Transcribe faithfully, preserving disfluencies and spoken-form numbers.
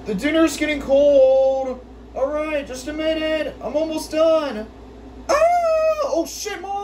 The dinner's getting cold. All right, just a minute. I'm almost done. Ah! Oh shit, Mom!